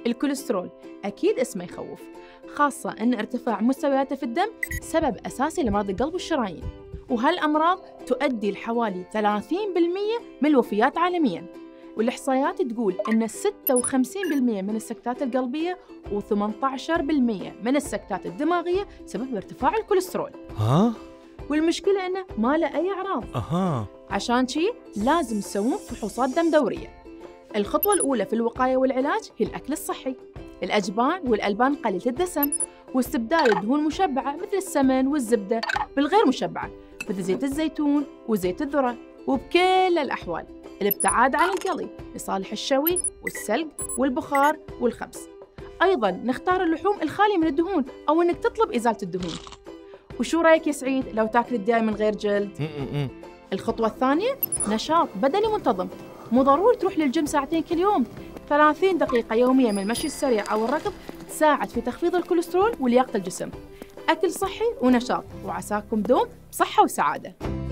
الكوليسترول أكيد اسمه يخوف، خاصة أن ارتفاع مستوياته في الدم سبب أساسي لمرض القلب والشرايين، وهالأمراض تؤدي لحوالي 30% من الوفيات عالمياً. والإحصائيات تقول أن 56% من السكتات القلبية و18% من السكتات الدماغية سبب ارتفاع الكوليسترول. والمشكلة أنه ما له أي أعراض. عشان شي لازم تسوون فحوصات دم دورية. الخطوة الأولى في الوقاية والعلاج هي الأكل الصحي، الأجبان والألبان قليلة الدسم، واستبدال الدهون المشبعة مثل السمن والزبدة بالغير مشبعة مثل زيت الزيتون وزيت الذرة. وبكل الأحوال الابتعاد عن القلي لصالح الشوي والسلق والبخار والخبز. أيضاً نختار اللحوم الخالية من الدهون أو إنك تطلب إزالة الدهون. وشو رأيك يا سعيد لو تاكل الدياي من غير جلد؟ الخطوة الثانية نشاط بدني منتظم، مو ضروري تروح للجيم ساعتين كل يوم. 30 دقيقة يوميا من المشي السريع أو الركض تساعد في تخفيض الكوليسترول ولياقة الجسم. أكل صحي ونشاط، وعساكم دوم صحة وسعادة.